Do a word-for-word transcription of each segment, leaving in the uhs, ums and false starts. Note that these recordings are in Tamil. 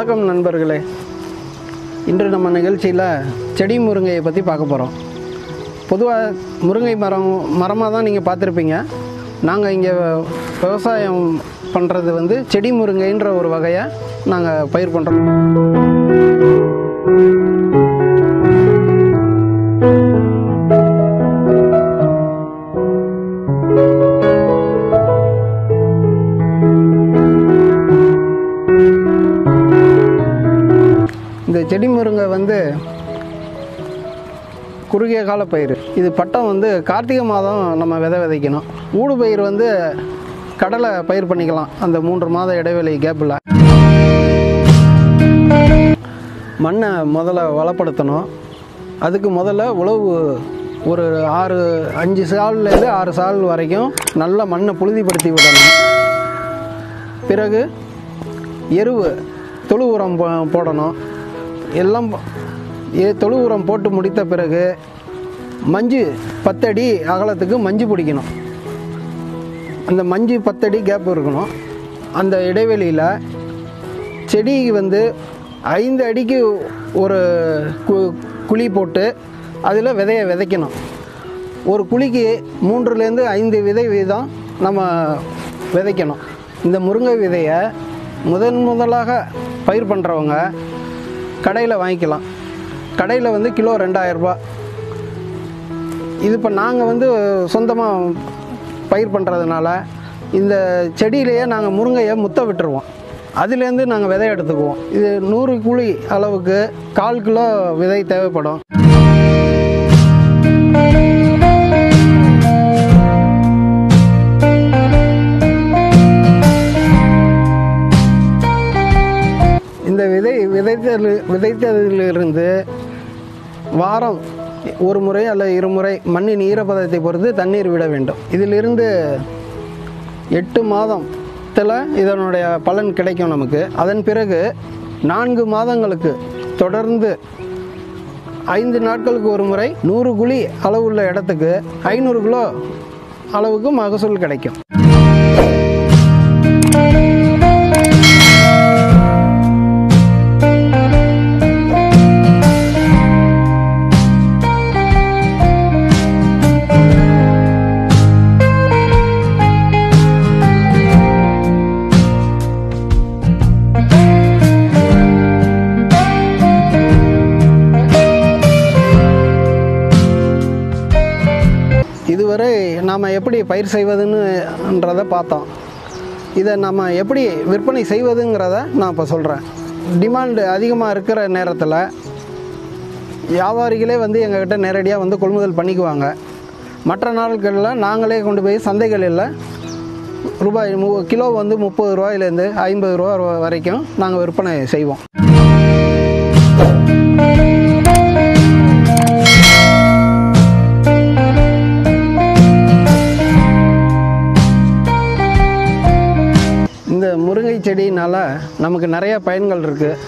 வணக்கம் நண்பர்களே. இன்று நம்ம நிகழ்ச்சியில் செடி முருங்கையை பற்றி பார்க்க போகிறோம். பொதுவாக முருங்கை மரம் மரமாக தான் நீங்கள் பார்த்துருப்பீங்க. நாங்கள் இங்கே விவசாயம் பண்ணுறது வந்து செடி முருங்கைன்ற ஒரு வகையை நாங்கள் பயிர் பண்ணுறோம். இந்த செடி முருங்கை வந்து குறுகிய கால பயிர். இது பட்டம் வந்து கார்த்திகை மாதம் நம்ம விதை விதைக்கணும். ஊடு பயிர் வந்து கடலை பயிர் பண்ணிக்கலாம். அந்த மூன்று மாத இடைவெளி கேப்பில் மண்ணை முதல்ல வளப்படுத்தணும். அதுக்கு முதல்ல உழவு ஒரு ஆறு அஞ்சு சால்லேருந்து ஆறு சால் வரைக்கும் நல்ல மண்ணை புழுதிப்படுத்தி விடணும். பிறகு எருவு தொழு உரம் போடணும். எல்லாம் தொழு உரம் போட்டு முடித்த பிறகு மஞ்சு பத்தடி அகலத்துக்கு மஞ்சு பிடிக்கணும். அந்த மஞ்சு பத்தடி கேப் இருக்கணும். அந்த இடைவெளியில் செடி வந்து ஐந்து அடிக்கு ஒரு கு குழி போட்டு அதில் விதையை விதைக்கணும். ஒரு குழிக்கு மூன்றுலேருந்து ஐந்து விதை வீதம் நம்ம விதைக்கணும். இந்த முருங்கை விதையை முதன் முதலாக பயிர் பண்ணுறவங்க கடையில் வாங்கிக்கலாம். கடையில் வந்து கிலோ ரெண்டாயிரரூபா. இது இப்போ நாங்கள் வந்து சொந்தமாக பயிர் பண்ணுறதுனால இந்த செடியிலேயே நாங்கள் முருங்கையை முத்த விட்டுருவோம். அதுலேருந்து நாங்கள் விதை எடுத்துக்குவோம். இது நூறு குழி அளவுக்கு கால் கிலோ விதை தேவைப்படும். இந்த விதை விதைத்தது விதைத்ததிலிருந்து வாரம் ஒரு முறை அல்லது இருமுறை மண்ணின் ஈரப்பதத்தை பொறுத்து தண்ணீர் விட வேண்டும். இதிலிருந்து எட்டு மாதத்தில் இதனுடைய பலன் கிடைக்கும் நமக்கு. அதன் பிறகு நான்கு மாதங்களுக்கு தொடர்ந்து ஐந்து நாட்களுக்கு ஒரு முறை நூறு குழி அளவுள்ள இடத்துக்கு ஐநூறு கிலோ அளவுக்கு மகசூல் கிடைக்கும். இதுவரை நாம் எப்படி பயிர் செய்வதுன்றதை பார்த்தோம். இதை நம்ம எப்படி விற்பனை செய்வதுங்கிறத நான் இப்போ சொல்கிறேன். டிமாண்டு அதிகமாக இருக்கிற நேரத்தில் வியாபாரிகளே வந்து எங்கள்கிட்ட நேரடியாக வந்து கொள்முதல் பண்ணிக்குவாங்க. மற்ற நாட்களில் நாங்களே கொண்டு போய் சந்தைகளில் ரூபாய் மு கிலோ வந்து முப்பது ரூபாயிலேருந்து ஐம்பது ரூபா வரைக்கும் நாங்கள் விற்பனை செய்வோம். இந்த முருங்கை செடியினால் நமக்கு நிறைய பயன்கள் இருக்குது.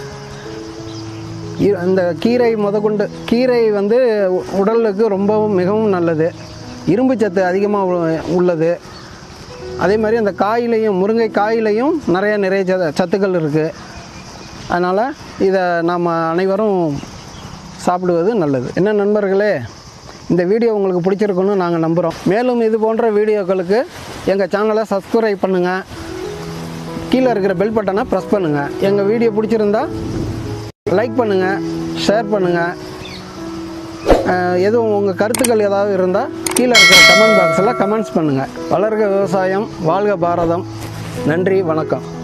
இந்த கீரை முதற்கொண்டு கீரை வந்து உடலுக்கு ரொம்பவும் மிகவும் நல்லது. இரும்பு சத்து அதிகமாக உள்ளது. அதே மாதிரி அந்த காயிலையும் முருங்கை காயிலையும் நிறைய நிறைய சத்துக்கள் இருக்குது. அதனால் இதை நாம் அனைவரும் சாப்பிடுவது நல்லது. என்ன நண்பர்களே, இந்த வீடியோ உங்களுக்கு பிடிச்சிருக்குன்னு நாங்கள் நம்புகிறோம். மேலும் இது போன்ற வீடியோக்களுக்கு எங்கள் சேனலை சப்ஸ்கிரைப் பண்ணுங்கள். கீழே இருக்கிற பெல் பட்டனை ப்ரெஸ் பண்ணுங்கள். எங்கள் வீடியோ பிடிச்சிருந்தா லைக் பண்ணுங்கள், ஷேர் பண்ணுங்கள். எதுவும் உங்கள் கருத்துக்கள் ஏதாவது இருந்தால் கீழே இருக்கிற கமெண்ட் பாக்ஸில் கமெண்ட்ஸ் பண்ணுங்கள். வளர்க விவசாயம், வாழ்க பாரதம். நன்றி, வணக்கம்.